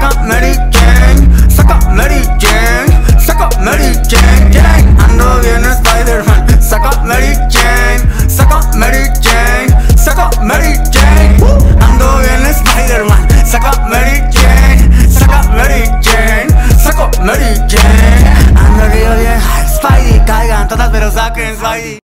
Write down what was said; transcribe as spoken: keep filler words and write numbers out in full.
saca Mary Jane, saca Mary Jane, saca Mary Jane, Jane. Ando bien Spider-Man, saca Mary Jane, saca Mary Jane, saca Mary Jane. Ando bien Spider-Man, saca Mary Jane, saca Mary Jane, saca Mary Jane. Ando bien, Spidey, caigan todas pero saquen Spidey.